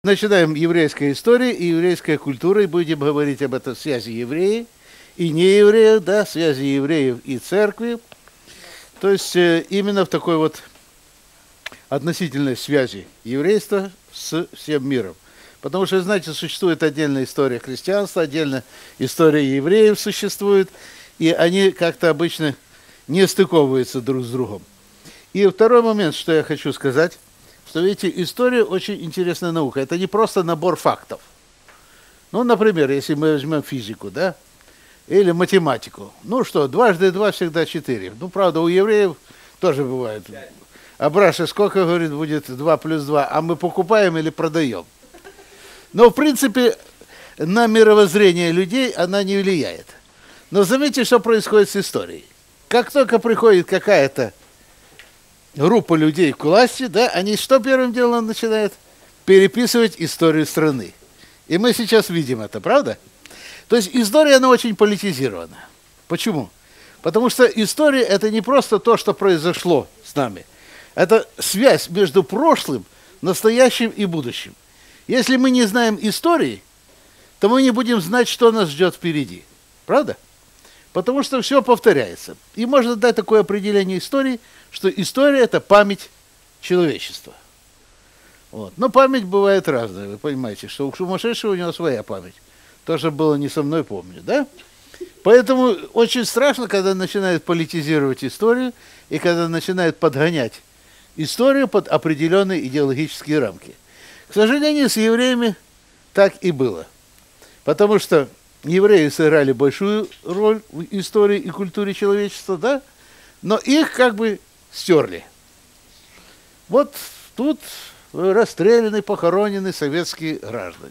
Начинаем еврейская история и еврейская культура, и будем говорить об этой связи евреев и неевреев, да, связи евреев и церкви. То есть именно в такой вот относительной связи еврейства с всем миром. Потому что, знаете, существует отдельная история христианства, отдельно история евреев существует, и они как-то обычно не стыковываются друг с другом. И второй момент, что я хочу сказать, что, видите, история очень интересная наука. Это не просто набор фактов. Ну, например, если мы возьмем физику, да, или математику. Ну что, 2 × 2 всегда 4. Ну, правда, у евреев тоже бывает. А Браша сколько, говорит, будет 2 + 2, а мы покупаем или продаем? Но, в принципе, на мировоззрение людей она не влияет. Но заметьте, что происходит с историей. Как только приходит какая-то группа людей к власти, да, они что первым делом начинают? Переписывать историю страны. И мы сейчас видим это, правда? То есть история, она очень политизирована. Почему? Потому что история – это не просто то, что произошло с нами. Это связь между прошлым, настоящим и будущим. Если мы не знаем истории, то мы не будем знать, что нас ждет впереди. Правда? Потому что все повторяется. И можно дать такое определение истории, что история – это память человечества. Вот. Но память бывает разная, вы понимаете, что у сумасшедшего у него своя память. То, что было не со мной, помню, да? Поэтому очень страшно, когда начинают политизировать историю и когда начинают подгонять историю под определенные идеологические рамки. К сожалению, с евреями так и было. Потому что евреи сыграли большую роль в истории и культуре человечества, да? Но их как бы стерли. Вот тут расстреляны, похоронены советские граждане.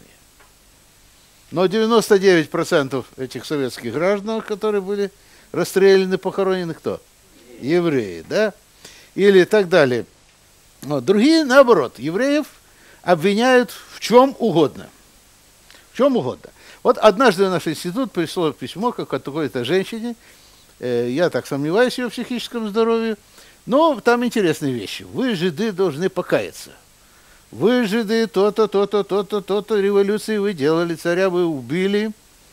Но 99% этих советских граждан, которые были расстреляны, похоронены, кто? Евреи, да? Или так далее. Но другие, наоборот, евреев обвиняют в чем угодно. В чем угодно. Вот однажды в наш институт пришло письмо к какой-то женщине, я так сомневаюсь в ее психическом здоровье, но там интересные вещи. Вы, жиды, должны покаяться. Вы, жиды, то-то, то-то, то-то, то-то, революции вы делали, царя вы убили,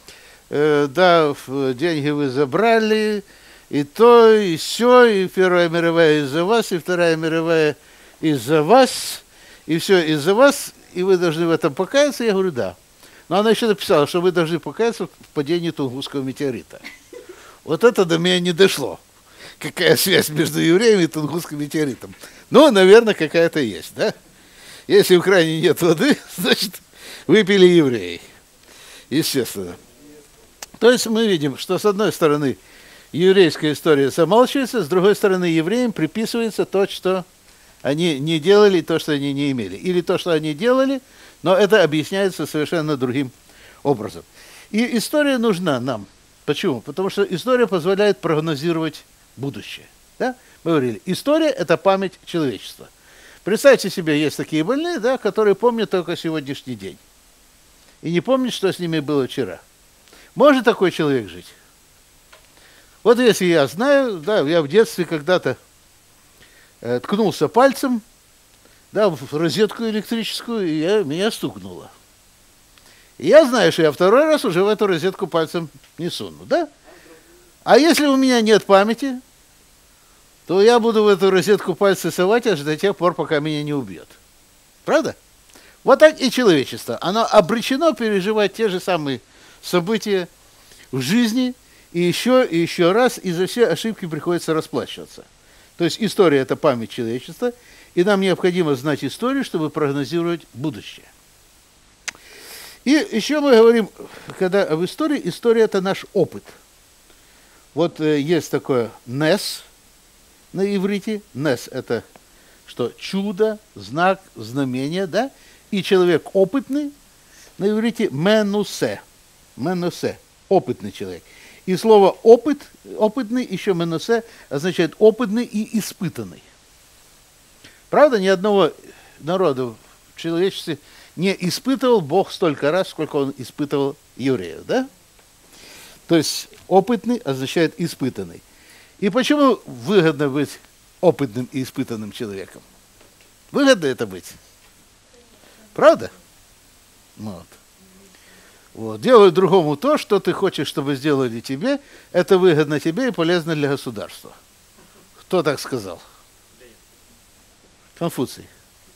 да, деньги вы забрали, и то, и сё, и Первая мировая из-за вас, и Вторая мировая из-за вас, и все из-за вас, и вы должны в этом покаяться. Я говорю, да. Но она еще написала, что вы должны покаяться в падении Тунгусского метеорита. Вот это до меня не дошло. Какая связь между евреями и Тунгусским метеоритом? Ну, наверное, какая-то есть, да? Если в кране нет воды, значит, выпили евреи. Естественно. То есть мы видим, что с одной стороны еврейская история замалчивается, с другой стороны евреям приписывается то, что они не делали, то, что они не имели. Или то, что они делали, но это объясняется совершенно другим образом. И история нужна нам. Почему? Потому что история позволяет прогнозировать будущее. Да? Мы говорили, история – это память человечества. Представьте себе, есть такие больные, да, которые помнят только сегодняшний день. И не помнят, что с ними было вчера. Может такой человек жить? Вот если я знаю, да, я в детстве когда-то ткнулся пальцем, да, в розетку электрическую, и меня стукнуло. И я знаю, что я второй раз уже в эту розетку пальцем не суну, да? А если у меня нет памяти, то я буду в эту розетку пальцы совать аж до тех пор, пока меня не убьет. Правда? Вот так и человечество. Оно обречено переживать те же самые события в жизни, и еще раз, и за все ошибки приходится расплачиваться. То есть история – это память человечества, и нам необходимо знать историю, чтобы прогнозировать будущее. И еще мы говорим, когда в истории, история – это наш опыт. Вот есть такое «нес» на иврите. «Нес» – это что? Чудо, знак, знамение, да? И человек опытный на иврите «менусе». «Менусе» – опытный человек. И слово «опыт», «опытный», еще «менусе» означает «опытный» и «испытанный». Правда, ни одного народа в человечестве не испытывал Бог столько раз, сколько он испытывал евреев, да? То есть опытный означает испытанный. И почему выгодно быть опытным и испытанным человеком? Выгодно это быть. Правда? Вот. Вот. Делай другому то, что ты хочешь, чтобы сделали тебе. Это выгодно тебе и полезно для государства. Кто так сказал? Конфуций.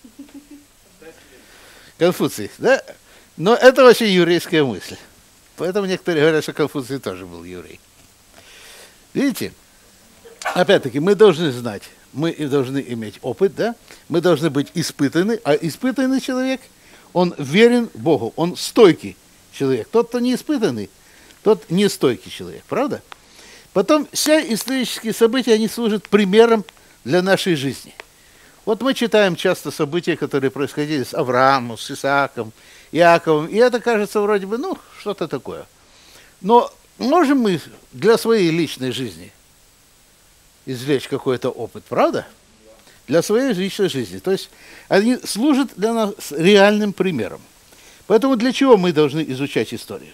Конфуций, да? Но это вообще еврейская мысль. Поэтому некоторые говорят, что Конфуций тоже был еврей. Видите? Опять-таки, мы должны знать, мы должны иметь опыт, да? Мы должны быть испытаны, а испытанный человек, он верен Богу, он стойкий человек. Тот, кто не испытанный, тот не стойкий человек, правда? Потом все исторические события, они служат примером для нашей жизни. Вот мы читаем часто события, которые происходили с Авраамом, с Исааком, Иаковом, и это кажется вроде бы, ну, что-то такое. Но можем мы для своей личной жизни извлечь какой-то опыт, правда? Для своей личной жизни. То есть они служат для нас реальным примером. Поэтому для чего мы должны изучать историю?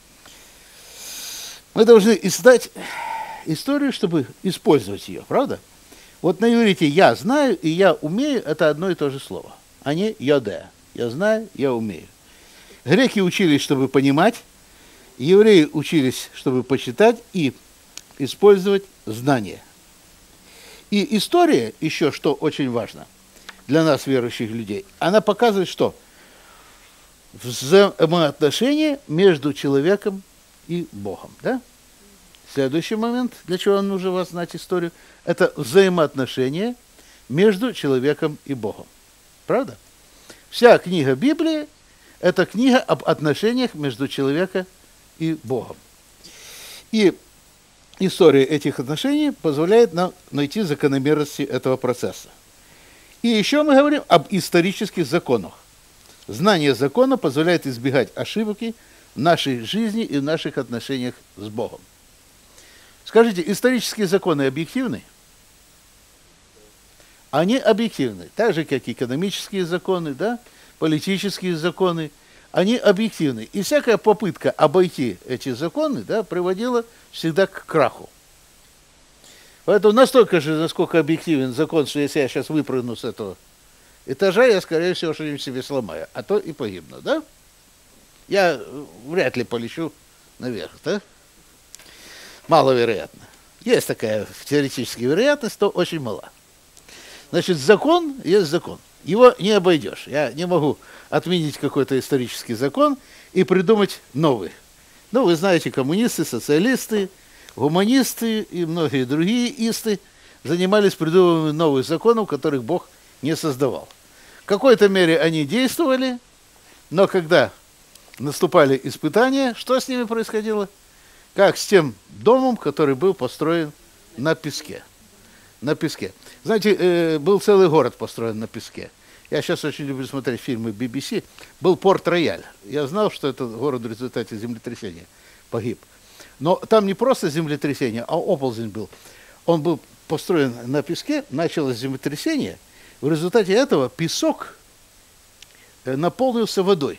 Мы должны издать историю, чтобы использовать ее, правда? Вот на иврите «я знаю» и «я умею» – это одно и то же слово, а не «йодеа». Я знаю, я умею. Греки учились, чтобы понимать, евреи учились, чтобы почитать и использовать знания. И история, еще что очень важно для нас, верующих людей, она показывает, что взаимоотношения между человеком и Богом. Да? Следующий момент, для чего нам нужно вас знать историю, это взаимоотношения между человеком и Богом. Правда? Вся книга Библии – это книга об отношениях между человеком и Богом. И история этих отношений позволяет нам найти закономерности этого процесса. И еще мы говорим об исторических законах. Знание закона позволяет избегать ошибки в нашей жизни и в наших отношениях с Богом. Скажите, исторические законы объективны? Они объективны, так же, как экономические законы, да, политические законы, они объективны. И всякая попытка обойти эти законы, да, приводила всегда к краху. Поэтому настолько же, насколько объективен закон, что если я сейчас выпрыгну с этого этажа, я, скорее всего, что-нибудь себе сломаю, а то и погибну, да? Я вряд ли полечу наверх, да? Маловероятно. Есть такая теоретическая вероятность, но очень мала. Значит, закон есть закон. Его не обойдешь. Я не могу отменить какой-то исторический закон и придумать новый. Ну, вы знаете, коммунисты, социалисты, гуманисты и многие другие исты занимались придумыванием новых законов, которых Бог не создавал. В какой-то мере они действовали, но когда наступали испытания, что с ними происходило? Как с тем домом, который был построен на песке. На песке. Знаете, был целый город построен на песке. Я сейчас очень люблю смотреть фильмы BBC. Был Порт-Рояль. Я знал, что этот город в результате землетрясения погиб. Но там не просто землетрясение, а оползень был. Он был построен на песке, началось землетрясение. В результате этого песок наполнился водой.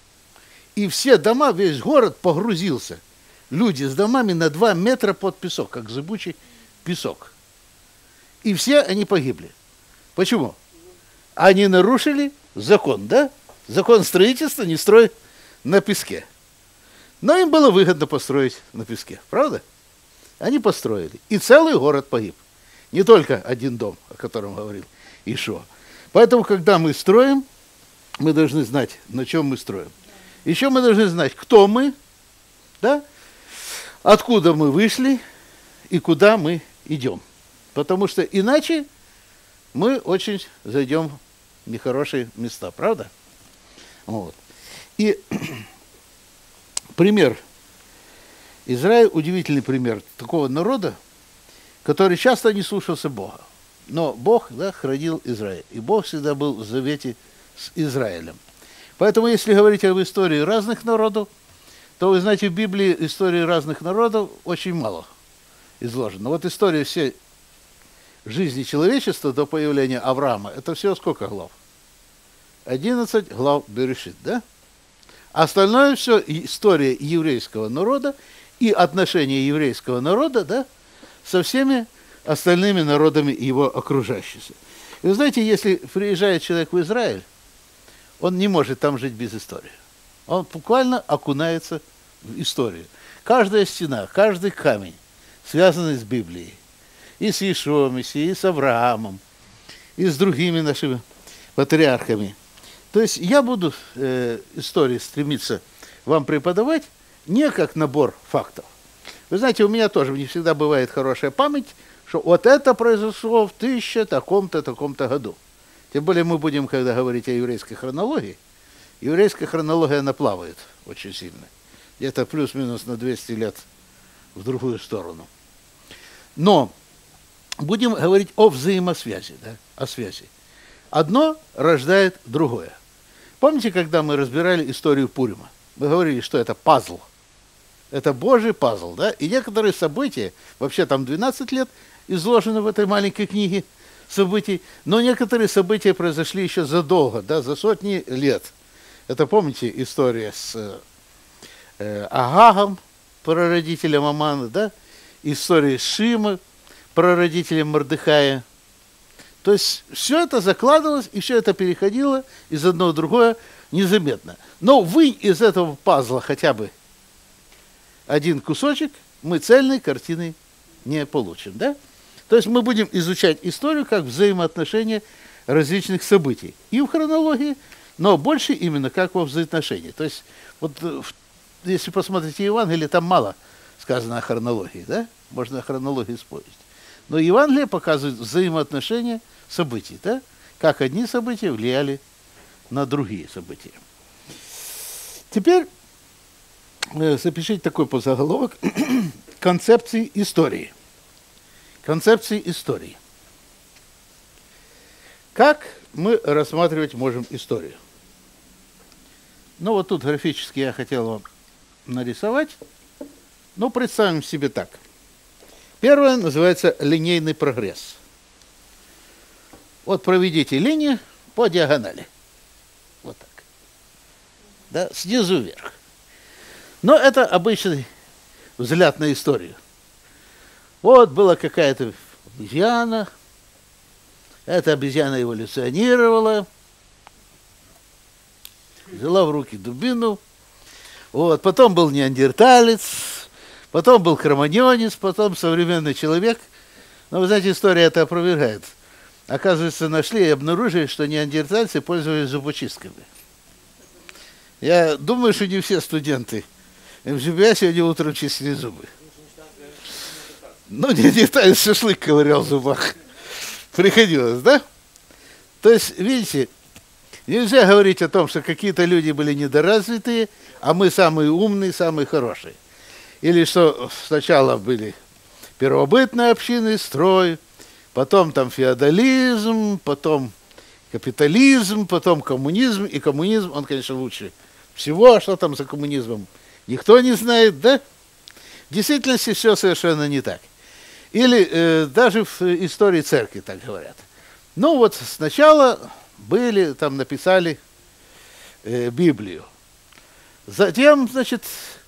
И все дома, весь город погрузился. Люди с домами на 2 метра под песок, как зыбучий песок. И все они погибли. Почему? Они нарушили закон, да? Закон строительства не строить на песке. Но им было выгодно построить на песке, правда? Они построили. И целый город погиб. Не только один дом, о котором говорил Ишуа. Поэтому, когда мы строим, мы должны знать, на чем мы строим. Еще мы должны знать, кто мы, да? Откуда мы вышли и куда мы идем. Потому что иначе мы очень зайдем в нехорошие места, правда? Вот. И пример. Израиль – удивительный пример такого народа, который часто не слушался Бога. Но Бог, да, хранил Израиль. И Бог всегда был в завете с Израилем. Поэтому, если говорить об истории разных народов, то, вы знаете, в Библии истории разных народов очень мало изложено. Вот история всей жизни человечества до появления Авраама, это всего сколько глав? 11 глав Берешит, да? Остальное все история еврейского народа и отношения еврейского народа, да, со всеми остальными народами его окружающими. И вы знаете, если приезжает человек в Израиль, он не может там жить без истории. Он буквально окунается в историю. Каждая стена, каждый камень, связанный с Библией. И с Иешуом, и с Авраамом, и с другими нашими патриархами. То есть я буду истории стремиться вам преподавать не как набор фактов. Вы знаете, у меня тоже не всегда бывает хорошая память, что вот это произошло в 1000 таком-то, таком-то году. Тем более мы будем, когда говорить о еврейской хронологии, еврейская хронология, она плавает очень сильно. Где-то плюс-минус на 200 лет в другую сторону. Но будем говорить о взаимосвязи, да, о связи. Одно рождает другое. Помните, когда мы разбирали историю Пурима? Мы говорили, что это пазл. Это Божий пазл, да? И некоторые события, вообще там 12 лет изложено в этой маленькой книге событий, но некоторые события произошли еще задолго, да, за сотни лет. Это, помните, история с Агагом, прародителем Амана, да? История с Шимой, прародителем Мордехая. То есть все это закладывалось, и все это переходило из одного в другое незаметно. Но вынь из этого пазла хотя бы один кусочек, мы цельной картины не получим, да? То есть мы будем изучать историю как взаимоотношения различных событий. И в хронологии, но больше именно как во взаимоотношении. То есть вот если посмотрите Евангелие, там мало сказано о хронологии, да? Можно о хронологии спорить. Но Евангелие показывает взаимоотношения событий, да? Как одни события влияли на другие события. Теперь запишите такой подзаголовок концепции истории. Концепции истории. Как мы рассматривать можем историю? Ну вот тут графически я хотел вам нарисовать. Ну, представим себе так. Первое называется линейный прогресс. Вот проведите линию по диагонали. Вот так. Да, снизу вверх. Но это обычный взгляд на историю. Вот была какая-то обезьяна. Эта обезьяна эволюционировала. Взяла в руки дубину. Вот. Потом был неандерталец. Потом был кроманьонец. Потом современный человек. Но, вы знаете, история это опровергает. Оказывается, нашли и обнаружили, что неандертальцы пользовались зубочистками. Я думаю, что не все студенты МГБА сегодня утром чистили зубы. Ну, неандерталец шашлык ковырял в зубах. Приходилось, да? То есть, видите, нельзя говорить о том, что какие-то люди были недоразвитые, а мы самые умные, самые хорошие. Или что сначала были первобытные общины, строй, потом там феодализм, потом капитализм, потом коммунизм. И коммунизм, он, конечно, лучше всего. А что там за коммунизмом? Никто не знает, да? В действительности все совершенно не так. Или даже в истории церкви так говорят. Ну вот сначала были, там написали Библию. Затем, значит,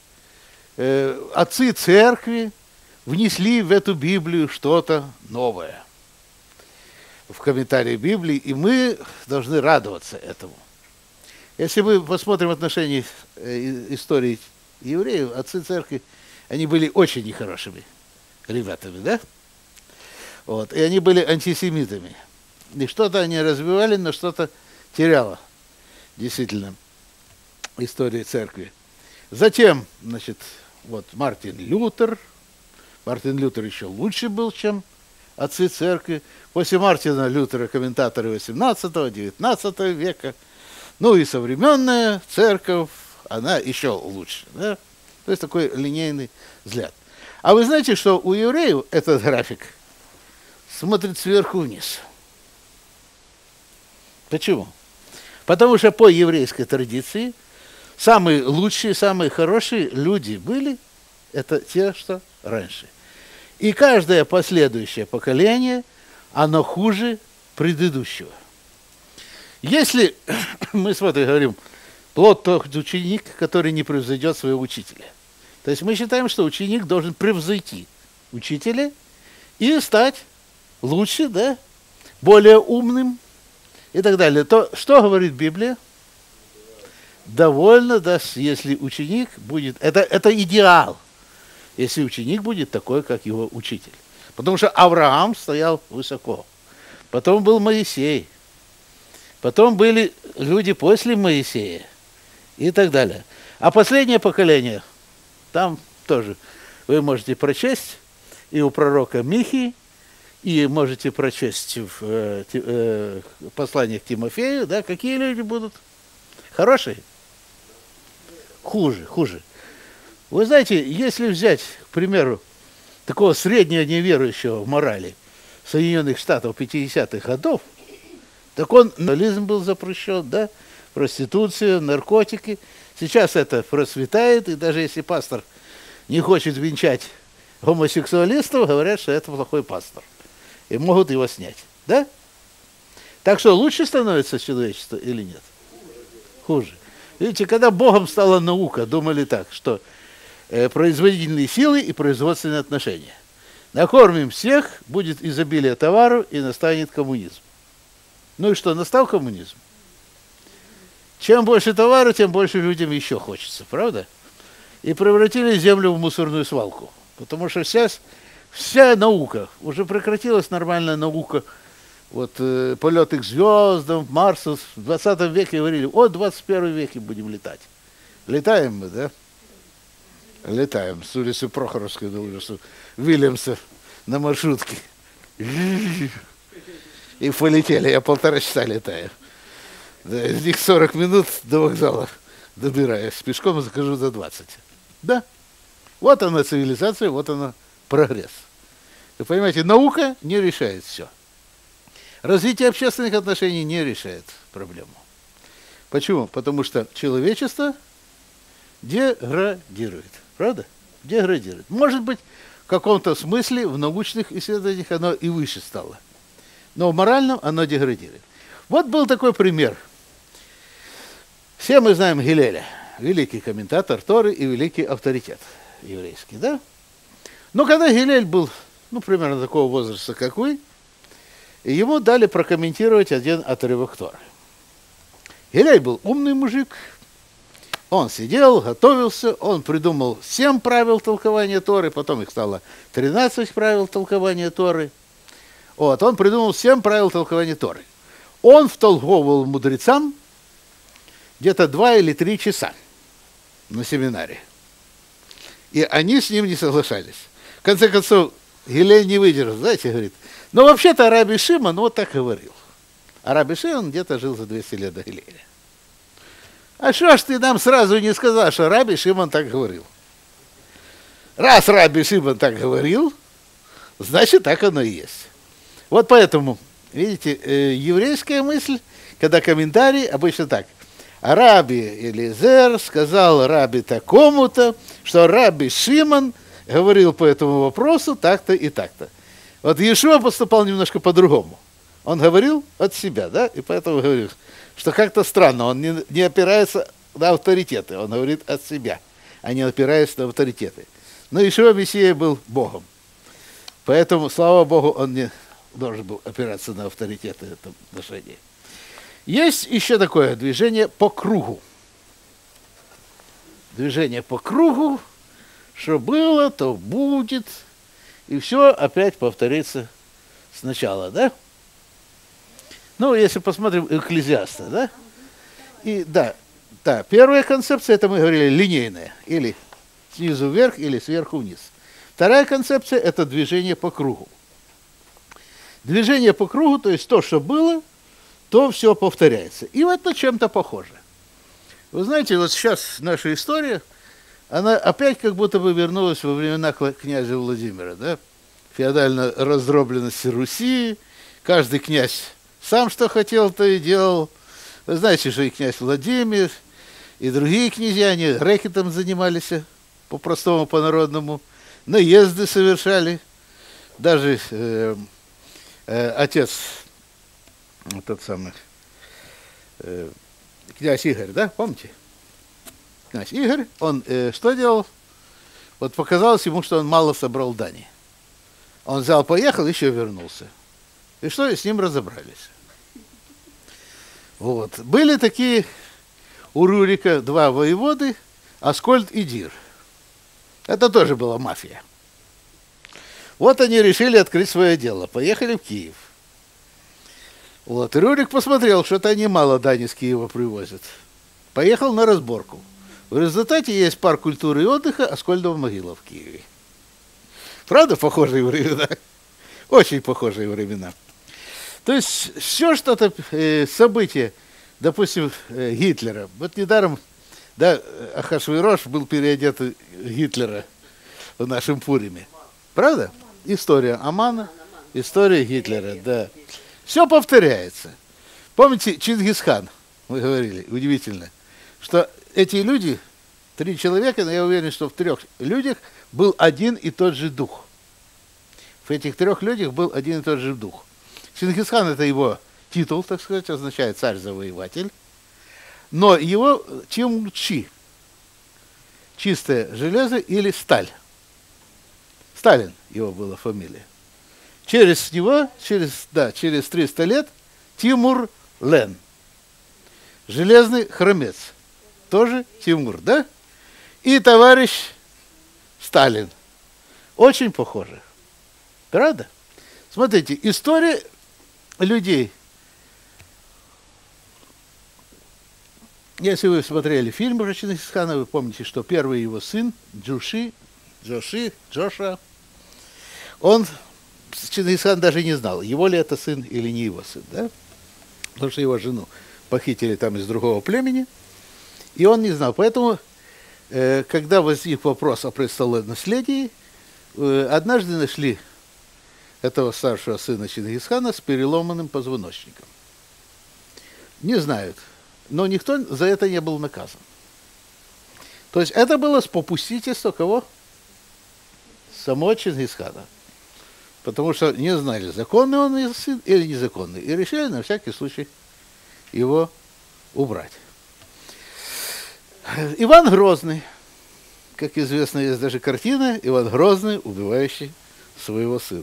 отцы церкви внесли в эту Библию что-то новое. В комментарии Библии, и мы должны радоваться этому. Если мы посмотрим отношения истории евреев, отцы церкви, они были очень нехорошими ребятами, да? Вот. И они были антисемитами. И что-то они развивали, но что-то теряло, действительно, история церкви. Затем, значит, вот Мартин Лютер. Мартин Лютер еще лучше был, чем отцы церкви. После Мартина Лютера комментаторы 18-19 века. Ну и современная церковь, она еще лучше. Да? То есть такой линейный взгляд. А вы знаете, что у евреев этот график смотрит сверху вниз? Почему? Потому что по еврейской традиции самые лучшие, самые хорошие люди были, это те, что раньше. И каждое последующее поколение, оно хуже предыдущего. Если мы с вами говорим, плод тот ученик, который не превзойдет своего учителя. То есть мы считаем, что ученик должен превзойти учителя и стать лучше, да, более умным и так далее. То что говорит Библия? довольно, да, если ученик будет... Это идеал, если ученик будет такой, как его учитель. Потому что Авраам стоял высоко. Потом был Моисей. Потом были люди после Моисея. И так далее. А последнее поколение, там тоже вы можете прочесть и у пророка Михи, и можете прочесть в послании к Тимофею, да, какие люди будут. Хорошие? Хуже. Вы знаете, если взять, к примеру, такого среднего неверующего в морали Соединенных Штатов 50-х годов, так он, алкоголизм был запрещен, да, проституция, наркотики. Сейчас это процветает, и даже если пастор не хочет венчать гомосексуалистов, говорят, что это плохой пастор. И могут его снять, да? Так что лучше становится человечество или нет? Хуже. Видите, когда Богом стала наука, думали так, что производительные силы и производственные отношения. Накормим всех, будет изобилие товару и настанет коммунизм. Ну и что, настал коммунизм? Чем больше товара, тем больше людям еще хочется, правда? И превратили землю в мусорную свалку. Потому что вся наука, уже прекратилась нормальная наука, вот полеты к звездам, Марсу, в 20 веке говорили, в 21 веке будем летать. Летаем мы, да? Летаем с улицы Прохоровской до улицы Вильямса на маршрутке. И полетели, я 1,5 часа летаю. Да, из них 40 минут до вокзала добираюсь. Пешком захожу за 20. Да. Вот она цивилизация, вот она прогресс. Вы понимаете, наука не решает все. Развитие общественных отношений не решает проблему. Почему? Потому что человечество деградирует. Правда? Деградирует. Может быть, в каком-то смысле в научных исследованиях оно и выше стало. Но в моральном оно деградирует. Вот был такой пример. Все мы знаем Гилеля, великий комментатор Торы и великий авторитет еврейский, да? Но когда Гилель был, примерно такого возраста, как вы, ему дали прокомментировать один отрывок Торы. Гилель был умный мужик, он сидел, готовился, он придумал 7 правил толкования Торы, потом их стало 13 правил толкования Торы. Вот, он придумал 7 правил толкования Торы. Он втолковывал мудрецам где-то 2 или 3 часа на семинаре. И они с ним не соглашались. В конце концов, Гилель не выдержал, знаете, говорит, вообще-то Раби Шимон вот так говорил. А Раби Шимон где-то жил за 200 лет до Гилеля. А что ж ты нам сразу не сказал, что Раби Шимон так говорил? Раз Раби Шимон так говорил, значит, так оно и есть. Вот поэтому, видите, еврейская мысль, когда комментарий, обычно так. Раби Элиезер сказал Раби такому-то, что Раби Шимон говорил по этому вопросу так-то и так-то. Вот Иешуа поступал немножко по-другому. Он говорил от себя, да, и поэтому говорил, что как-то странно, он не опирается на авторитеты, он говорит от себя, а не опираясь на авторитеты. Но Иешуа Мессия был Богом. Поэтому, слава Богу, он не должен был опираться на авторитеты в этом отношении. Есть еще такое движение по кругу. Движение по кругу, что было, то будет, и все опять повторится сначала, да? Если посмотрим Экклезиаста, да? И да, первая концепция, это мы говорили, линейная, или снизу вверх, или сверху вниз. Вторая концепция – это движение по кругу. Движение по кругу, то есть то, что было, то все повторяется. И вот это чем-то похоже. Вы знаете, вот сейчас наша история, она опять как будто бы вернулась во времена князя Владимира, да? Феодальная раздробленность Руси, каждый князь сам что хотел, то и делал. Вы знаете, что и князь Владимир, и другие князья, они рэкетом занимались, по-простому, по-народному, наезды совершали. Даже отец, тот самый, князь Игорь, да, помните? Князь Игорь, он что делал? Вот показалось ему, что он мало собрал дани. Он взял, поехал, еще вернулся. И что, с ним разобрались. Вот. Были такие у Рюрика два воеводы, Аскольд и Дир. Это тоже была мафия. Вот они решили открыть свое дело. Поехали в Киев. Вот. И Рюрик посмотрел, что-то они мало дани с Киева привозят. Поехал на разборку. В результате есть парк культуры и отдыха Аскольдова могила в Киеве. Правда, похожие времена? Очень похожие времена. То есть все что-то, событие, допустим, Гитлера. Вот недаром, да, Ахашвирош был переодет Гитлера в нашем Пуриме. Правда? История Амана, история Гитлера, да. Все повторяется. Помните, Чингисхан, мы говорили, удивительно, что эти люди, 3 человека, но я уверен, что в 3 людях был один и тот же дух. В этих 3 людях был один и тот же дух. Чингисхан — это его титул, так сказать, означает царь-завоеватель. Но его Чимчи, чистое железо или сталь. Сталин его была фамилия. Через него, через 300 лет, Тимур Лен. Железный хромец. Тоже Тимур, да? И товарищ Сталин. Очень похоже. Правда? Смотрите, история людей. Если вы смотрели фильм про Чингисхана, вы помните, что первый его сын, Джоша, он, Чингисхан даже не знал, его ли это сын или не его сын, да? Потому что его жену похитили там из другого племени, и он не знал. Поэтому, когда возник вопрос о престолонаследии, однажды нашли этого старшего сына Чингисхана с переломанным позвоночником. Не знают, но никто за это не был наказан. То есть это было с попустительства кого? Самого Чингисхана. Потому что не знали, законный он сын или незаконный. И решили на всякий случай его убрать. Иван Грозный. Как известно, есть даже картина «Иван Грозный, убивающий своего сына».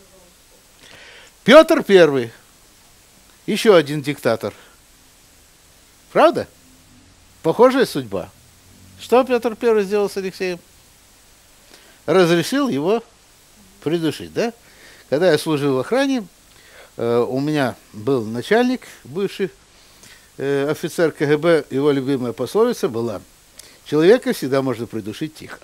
Петр I. Еще один диктатор. Правда? Похожая судьба. Что Петр I сделал с Алексеем? Разрешил его придушить, да? Когда я служил в охране, у меня был начальник, бывший офицер КГБ, его любимая пословица была: человека всегда можно придушить тихо.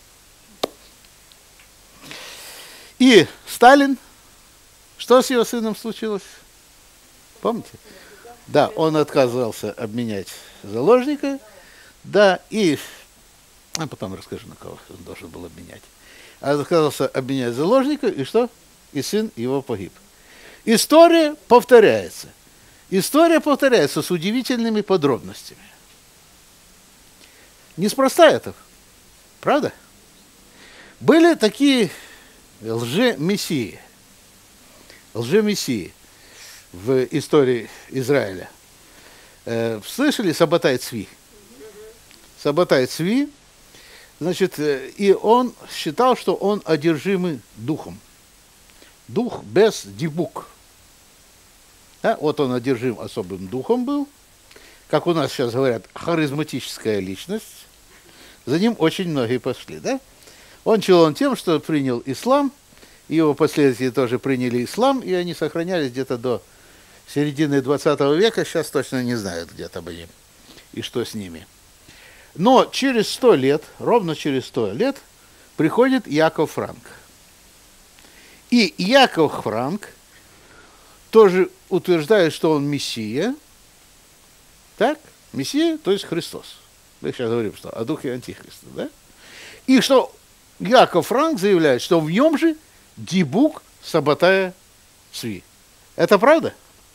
И Сталин, что с его сыном случилось? Помните? Да, он отказывался обменять заложника, да, и... А потом расскажу, на кого он должен был обменять. Отказался обменять заложника, и что? И сын его погиб. История повторяется. История повторяется с удивительными подробностями. Неспроста это, правда? Были такие лже-мессии в истории Израиля. Слышали Сабатай Цви? Сабатай Цви, значит, и он считал, что он одержимый духом. Дух без дибук. Да? Вот он одержим особым духом был, как у нас сейчас говорят, харизматическая личность. За ним очень многие пошли, да? Он челон тем, что принял ислам, его последователи тоже приняли ислам, и они сохранялись где-то до середины 20 века, сейчас точно не знают, где там они и что с ними. Но через 100 лет, ровно через 100 лет, приходит Яков Франк. И Яков Франк тоже утверждает, что он Мессия. Так? Мессия, то есть Христос. Мы сейчас говорим, что о духе Антихриста, да? И что Яков Франк заявляет, что в нем же дибук Сабатая Цви. Это правда?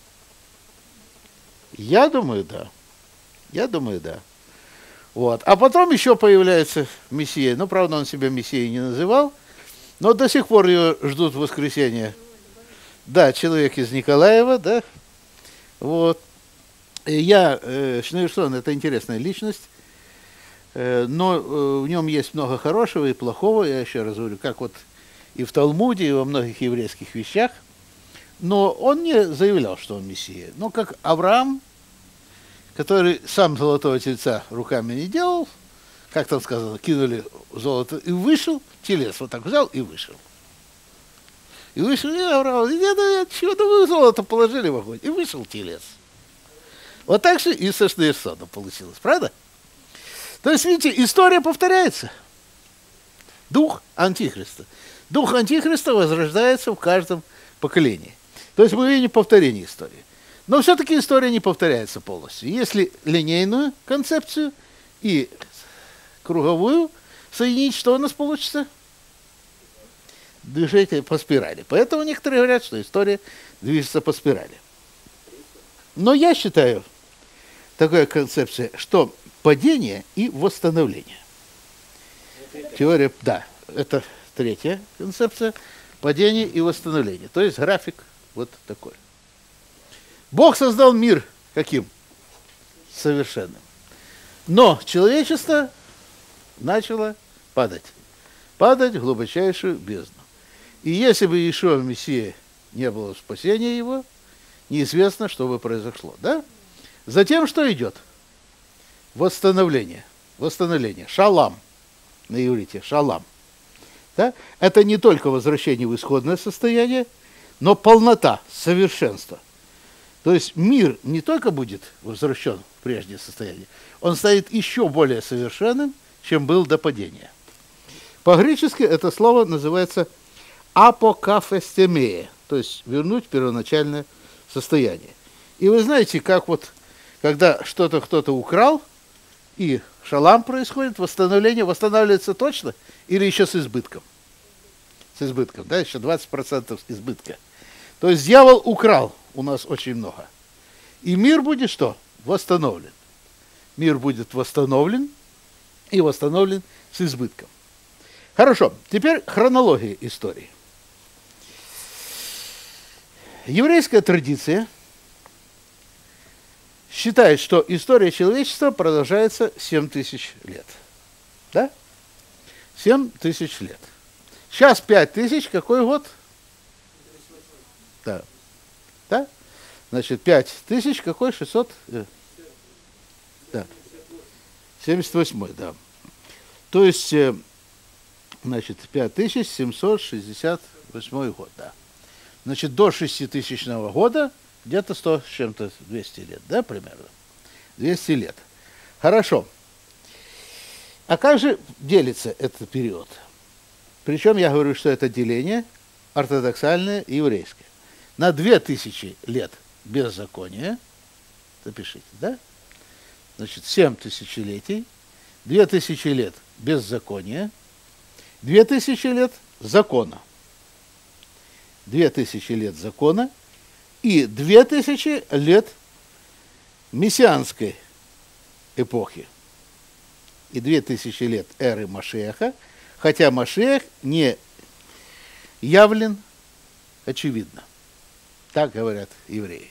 Я думаю, да. Я думаю, да. Вот. А потом еще появляется Мессия. Ну, правда, он себя Мессией не называл, но до сих пор ее ждут в воскресенье. Да, человек из Николаева, да. Вот. Шнейрсон — это интересная личность, но в нем есть много хорошего и плохого, я еще раз говорю, как вот и в Талмуде, и во многих еврейских вещах. Но он не заявлял, что он Мессия. Но как Авраам, который сам золотого тельца руками не делал, как там сказано, кинули золото и вышел, телец вот так взял и вышел. И вышел, и Авраам, чего-то вы золото положили в огонь, и вышел телец. Вот так же и со Шнейрсоном получилось, правда? То есть, видите, история повторяется. Дух Антихриста. Дух Антихриста возрождается в каждом поколении. То есть мы видим повторение истории. Но все-таки история не повторяется полностью. Если линейную концепцию и круговую соединить, что у нас получится? Движение по спирали. Поэтому некоторые говорят, что история движется по спирали. Но я считаю, такая концепция, что падение и восстановление. Теория, да, это третья концепция. Падение и восстановление. То есть график вот такой. Бог создал мир каким? Совершенным. Но человечество начало падать. Падать в глубочайшую бездну. И если бы Иешуа Мессия не было спасения его, неизвестно, что бы произошло. Да? Затем что идет? Восстановление. Восстановление. Шалам. На иврите. Шалам. Да? Это не только возвращение в исходное состояние, но полнота, совершенство. То есть мир не только будет возвращен в прежнее состояние, он станет еще более совершенным, чем был до падения. По-гречески это слово называется апокафестемия, то есть вернуть первоначальное состояние. И вы знаете, как вот, когда что-то кто-то украл, и шалам происходит, восстановление восстанавливается точно или еще с избытком? С избытком, да, еще 20% избытка. То есть дьявол украл у нас очень много. И мир будет что? Восстановлен. Мир будет восстановлен и восстановлен с избытком. Хорошо, теперь хронология истории. Еврейская традиция считает, что история человечества продолжается 7000 лет. Да? 7000 лет. Сейчас 5000, какой год? Да. Да? Значит, 5000, какой? 600? Да. 78, да. То есть, значит, 5768 год, да. Значит, до 6000 года где-то 100 с чем-то, 200 лет, да, примерно? 200 лет. Хорошо. А как же делится этот период? Причем я говорю, что это деление ортодоксальное и еврейское. На 2000 лет беззакония, запишите, да? Значит, 7 тысячелетий, 2000 лет беззакония, 2000 лет закона. 2000 лет закона и 2000 лет мессианской эпохи. И 2000 лет эры Машиаха, хотя Машиах не явлен очевидно. Так говорят евреи.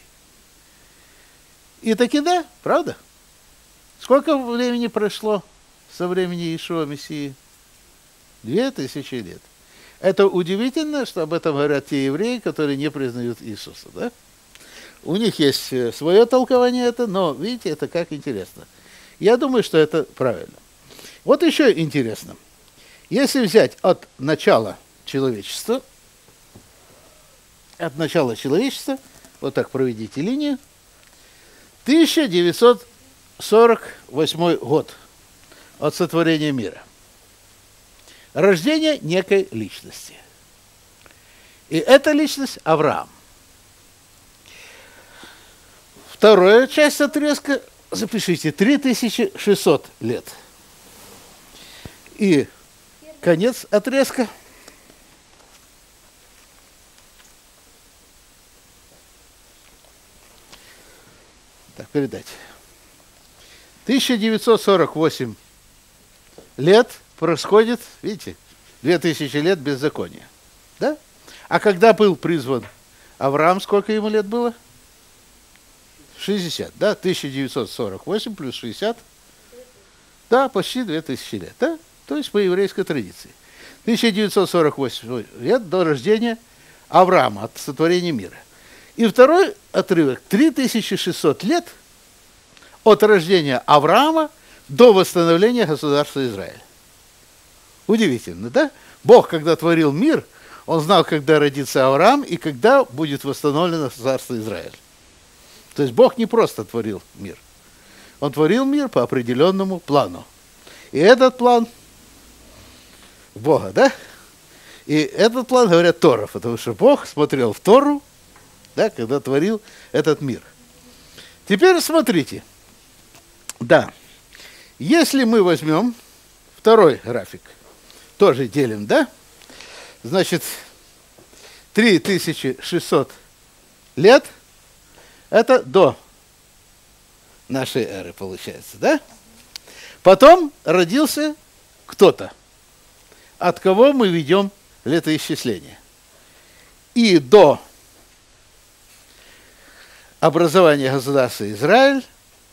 И таки да, правда? Сколько времени прошло со времени Иешуа Мессии? 2000 лет. Это удивительно, что об этом говорят те евреи, которые не признают Иисуса. Да? У них есть свое толкование это, но видите, это как интересно. Я думаю, что это правильно. Вот еще интересно. Если взять от начала человечества, вот так проведите линию, 1948 год от сотворения мира. Рождение некой личности. И эта личность Авраам. Вторая часть отрезка, запишите, 3600 лет. И конец отрезка. Так, передать. 1948 лет происходит, видите, 2000 лет беззакония. Да? А когда был призван Авраам, сколько ему лет было? 60, да? 1948 плюс 60. Да, почти 2000 лет, да? То есть по еврейской традиции. 1948 лет до рождения Авраама, от сотворения мира. И второй отрывок, 3600 лет от рождения Авраама до восстановления государства Израиль. Удивительно, да? Бог, когда творил мир, он знал, когда родится Авраам и когда будет восстановлено государство Израиль. То есть Бог не просто творил мир. Он творил мир по определенному плану. И этот план Бога, да? И этот план, говорят, Тора, потому что Бог смотрел в Тору, да, когда творил этот мир. Теперь смотрите. Да. Если мы возьмем второй график, тоже делим, да? Значит, 3600 лет – это до нашей эры, получается, да? Потом родился кто-то, от кого мы ведем летоисчисление. И до образования государства Израиль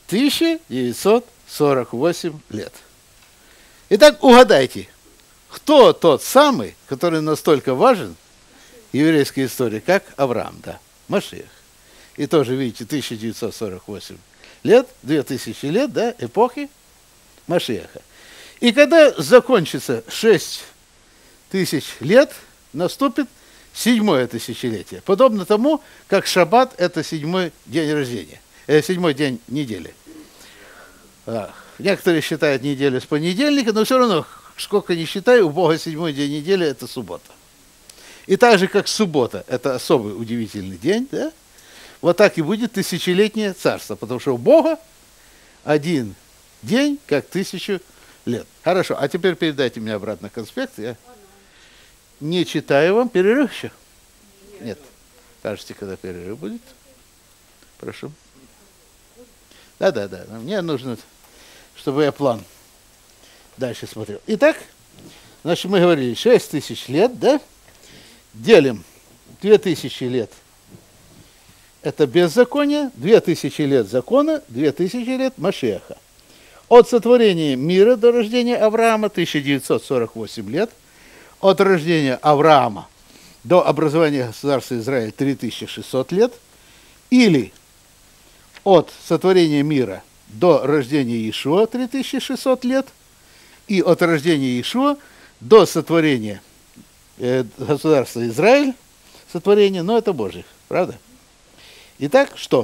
1948 лет. Итак, угадайте, кто тот самый, который настолько важен в еврейской истории, как Авраам, да, Машиах. И тоже, видите, 1948 лет, 2000 лет, да, эпохи Машиаха. И когда закончится 6000 лет, наступит 7-е тысячелетие. Подобно тому, как шаббат – это 7-й день рождения, 7-й день недели. Некоторые считают неделю с понедельника, но все равно, сколько ни считай, у Бога 7-й день недели – это суббота. И так же, как суббота – это особый удивительный день, да? Вот так и будет тысячелетнее царство, потому что у Бога один день, как 1000 лет. Хорошо, а теперь передайте мне обратно конспект. Я не читаю вам. Перерыв еще? Нет. Скажите, когда перерыв будет? Прошу. Да. Мне нужно, чтобы я план дальше смотрел. Итак, значит, мы говорили 6000 лет, да? Делим 2000 лет. Это беззаконие, 2000 лет закона, 2000 лет Машиаха. От сотворения мира до рождения Авраама 1948 лет. От рождения Авраама до образования государства Израиль 3600 лет. Или от сотворения мира до рождения Иешуа 3600 лет. И от рождения Иешуа до сотворения государства Израиль, сотворение, но это Божьих, правда? Итак, что?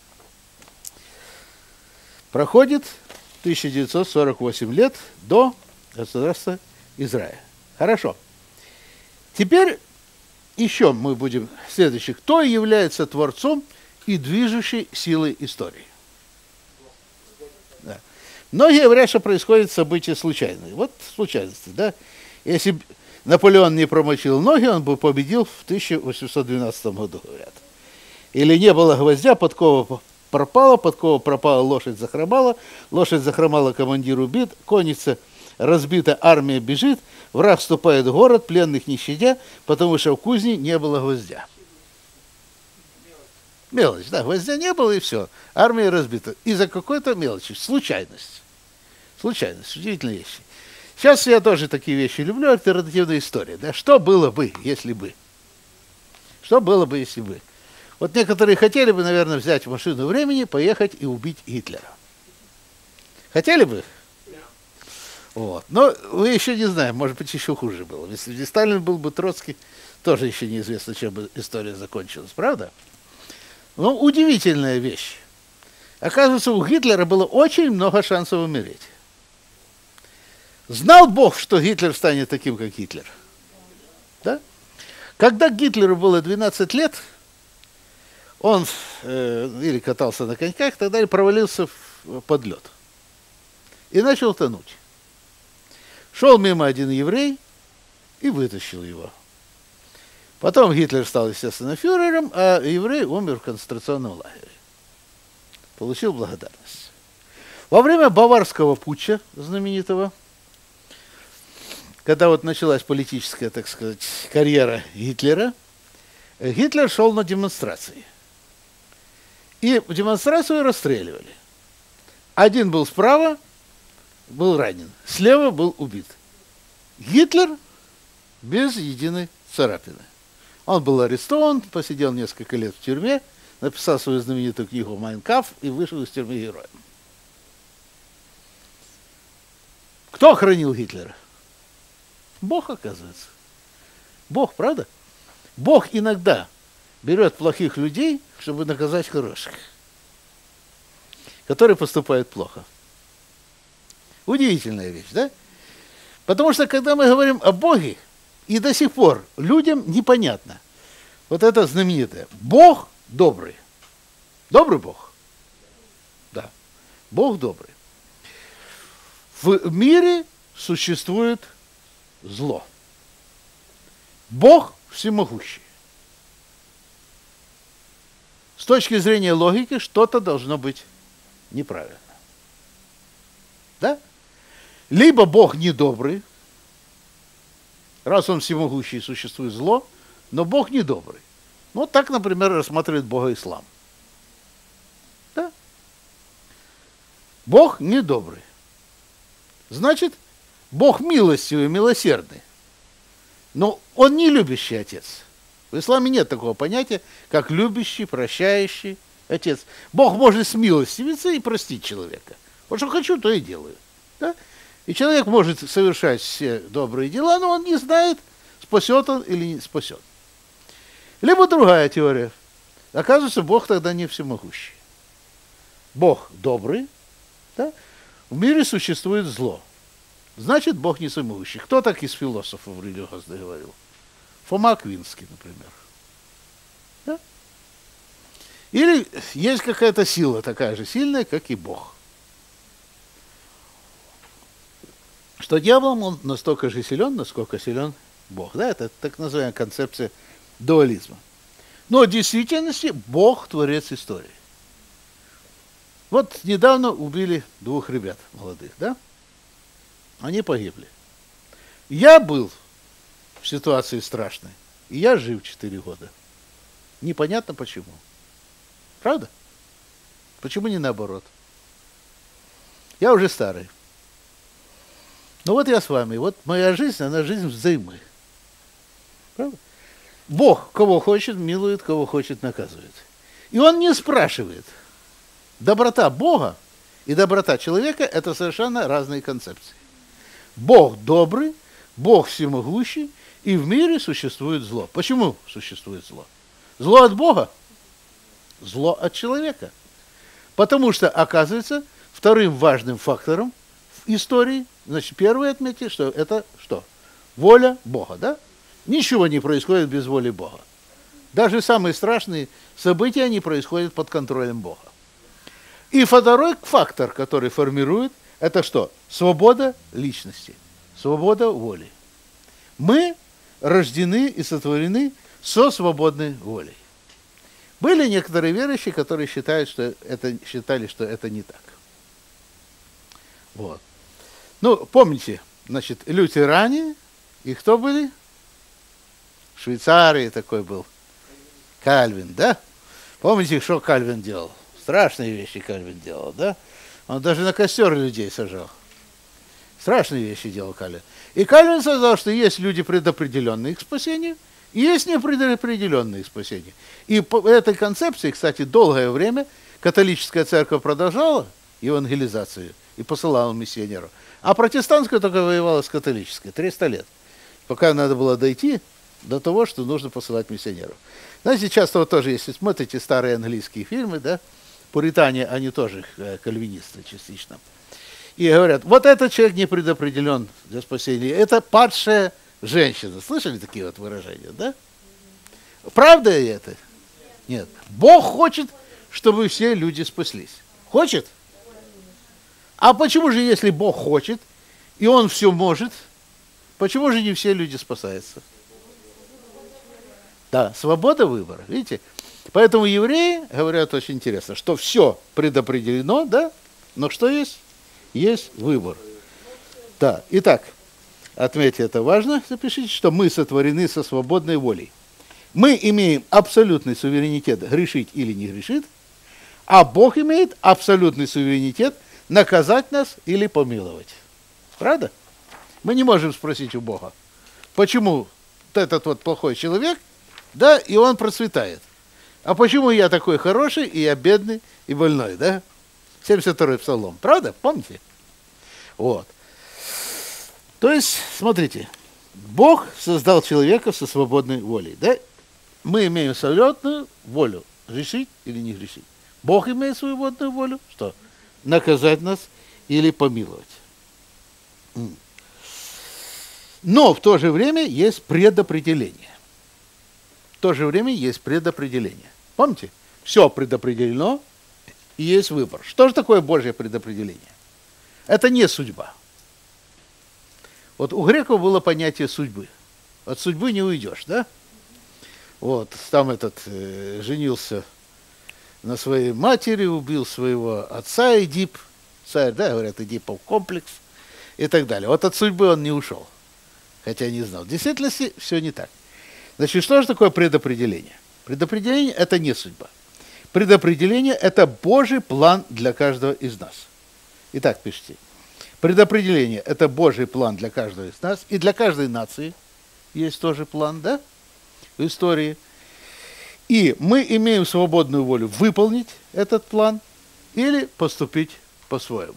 Проходит 1948 лет до государства Израиль. Хорошо. Теперь еще мы будем следующий. Кто является творцом и движущей силой истории? Да. Многие говорят, что происходят события случайные. Вот случайности, да? Если Наполеон не промочил ноги, он бы победил в 1812 году, говорят. Или не было гвоздя, подкова пропала, лошадь захромала, командир убит, конница разбита, армия бежит, враг вступает в город, пленных не щадя, потому что в кузне не было гвоздя. Мелочь, да, гвоздя не было и все, армия разбита. Из-за какой-то мелочи, случайность, удивительные вещи. Сейчас я тоже такие вещи люблю, альтернативная история, да, что было бы, если бы? Что было бы, если бы? Вот некоторые хотели бы, наверное, взять машину времени, поехать и убить Гитлера. Хотели бы? Вот. Но вы еще не знаете, может быть, еще хуже было. Если бы Сталин был бы Троцкий, тоже еще неизвестно, чем бы история закончилась, правда? Но удивительная вещь. Оказывается, у Гитлера было очень много шансов умереть. Знал Бог, что Гитлер станет таким, как Гитлер? Да? Когда Гитлеру было 12 лет, он или катался на коньках, тогда провалился под лед. И начал тонуть. Шел мимо один еврей и вытащил его. Потом Гитлер стал, естественно, фюрером, а еврей умер в концентрационном лагере. Получил благодарность. Во время Баварского путча знаменитого, когда вот началась политическая, так сказать, карьера Гитлера, Гитлер шел на демонстрации. И в демонстрацию расстреливали. Один был справа, был ранен. Слева был убит. Гитлер без единой царапины. Он был арестован, посидел несколько лет в тюрьме, написал свою знаменитую книгу «Майн кампф» и вышел из тюрьмы героем. Кто хранил Гитлера? Бог, оказывается. Бог, правда? Бог иногда берет плохих людей, чтобы наказать хороших, которые поступают плохо. Удивительная вещь, да? Потому что, когда мы говорим о Боге, и до сих пор людям непонятно. Вот это знаменитое. Бог добрый. Добрый Бог? Да. Бог добрый. В мире существует зло. Бог всемогущий. С точки зрения логики что-то должно быть неправильно. Да? Либо Бог недобрый, раз он всемогущий, существует зло, но Бог недобрый. Ну, так, например, рассматривает Бога ислам. Да? Бог недобрый. Значит, Бог милостивый, милосердный. Но он не любящий отец. В исламе нет такого понятия, как любящий, прощающий отец. Бог может смилостивиться и простить человека. Вот что хочу, то и делаю. Да? И человек может совершать все добрые дела, но он не знает, спасет он или не спасет. Либо другая теория. Оказывается, Бог тогда не всемогущий. Бог добрый, да? В мире существует зло. Значит, Бог не всемогущий. Кто так из философов религиозных говорил? Фома Аквинский, например. Да? Или есть какая-то сила такая же сильная, как и Бог. Что дьяволом он настолько же силен, насколько силен Бог. Да, это так называемая концепция дуализма. Но в действительности Бог творец истории. Вот недавно убили 2 ребят молодых, да? Они погибли. Я был в ситуации страшной, и я жив 4 года. Непонятно почему. Правда? Почему не наоборот? Я уже старый. Ну вот я с вами. Вот моя жизнь, она жизнь взаимы. Правда? Бог кого хочет милует, кого хочет наказывает. И он не спрашивает. Доброта Бога и доброта человека – это совершенно разные концепции. Бог добрый, Бог всемогущий, и в мире существует зло. Почему существует зло? Зло от Бога, зло от человека. Потому что, оказывается, вторым важным фактором в истории, значит, первое отметьте, что это что? Воля Бога, да? Ничего не происходит без воли Бога. Даже самые страшные события, они происходят под контролем Бога. И второй фактор, который формирует, это что? Свобода личности, свобода воли. Мы рождены и сотворены со свободной волей. Были некоторые верующие, которые считали, что это не так. Вот. Ну, помните, значит, лютеране, и кто были? В Швейцарии такой был Кальвин, да? Помните, что Кальвин делал? Страшные вещи Кальвин делал, да? Он даже на костер людей сажал. Страшные вещи делал Кальвин. И Кальвин сказал, что есть люди, предопределенные к спасению, и есть непредопределенные к спасению. И по этой концепции, кстати, долгое время католическая церковь продолжала евангелизацию и посылала миссионеров. А протестантская только воевала с католической 300 лет. Пока надо было дойти до того, что нужно посылать миссионеров. Знаете, часто вот тоже, если смотрите старые английские фильмы, да, пуритане, они тоже кальвинисты частично. И говорят, вот этот человек не предопределен для спасения. Это падшая женщина. Слышали такие вот выражения, да? Правда это? Нет. Бог хочет, чтобы все люди спаслись. Хочет? А почему же, если Бог хочет, и Он все может, почему же не все люди спасаются? Да, свобода выбора, видите? Поэтому евреи говорят очень интересно, что все предопределено, да, но что есть? Есть выбор. Да, итак, отметьте, это важно, запишите, что мы сотворены со свободной волей. Мы имеем абсолютный суверенитет грешить или не грешить, а Бог имеет абсолютный суверенитет наказать нас или помиловать. Правда? Мы не можем спросить у Бога, почему этот вот плохой человек, да, и он процветает. А почему я такой хороший, и я бедный, и больной, да? 72-й псалом. Правда? Помните? Вот. То есть, смотрите, Бог создал человека со свободной волей, да? Мы имеем свободную волю, грешить или не грешить. Бог имеет свободную волю, что? Наказать нас или помиловать. Но в то же время есть предопределение. В то же время есть предопределение. Помните? Все предопределено, и есть выбор. Что же такое Божье предопределение? Это не судьба. Вот у греков было понятие судьбы. От судьбы не уйдешь, да? Вот, там женился на своей матери, убил своего отца Эдип, царь, да, говорят, Эдипов комплекс и так далее. Вот от судьбы он не ушел, хотя не знал. В действительности все не так. Значит, что же такое предопределение? Предопределение – это не судьба. Предопределение – это Божий план для каждого из нас. Итак, пишите. Предопределение – это Божий план для каждого из нас, и для каждой нации есть тоже план, да, в истории. И мы имеем свободную волю выполнить этот план или поступить по-своему.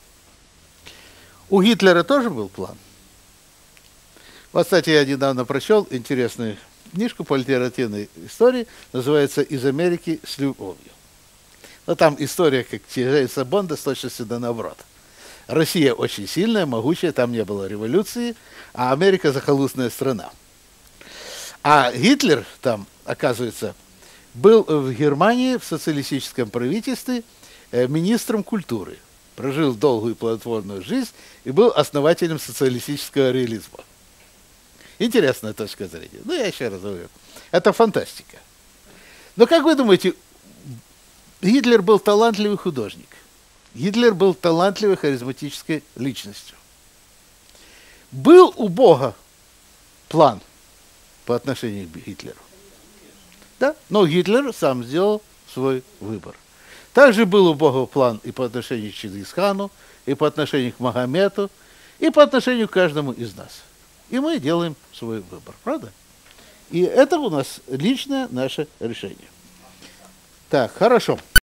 У Гитлера тоже был план. Вот, кстати, я недавно прочел интересную книжку по литературной истории, называется «Из Америки с любовью». Но там история, как Джеймса Бонда, с точностью да наоборот. Россия очень сильная, могучая, там не было революции, а Америка захолустная страна. А Гитлер там, оказывается, был в Германии в социалистическом правительстве министром культуры, прожил долгую плодотворную жизнь и был основателем социалистического реализма. Интересная точка зрения. Ну, я еще раз говорю. Это фантастика. Но как вы думаете, Гитлер был талантливый художник. Гитлер был талантливой харизматической личностью. Был у Бога план по отношению к Гитлеру. Да? Но Гитлер сам сделал свой выбор. Также был у Бога план и по отношению к Чингисхану, и по отношению к Магомету, и по отношению к каждому из нас. И мы делаем свой выбор, правда? И это у нас личное наше решение. Так, хорошо.